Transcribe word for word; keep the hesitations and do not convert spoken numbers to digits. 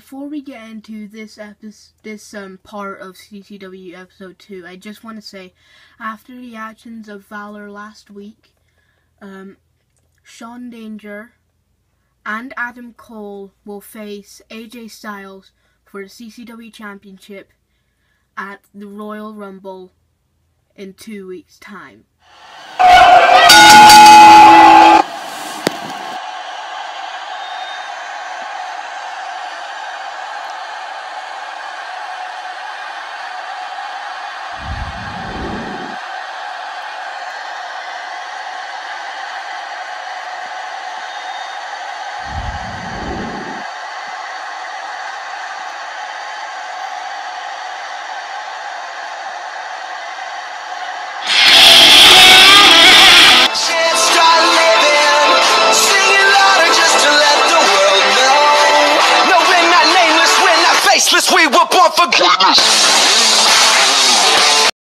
before we get into this episode, this um, part of C C W episode two, I just want to say, after the actions of Valor last week, um, Shawn Danger and Adam Cole will face A J Styles for the C C W Championship at the Royal Rumble in two weeks' time.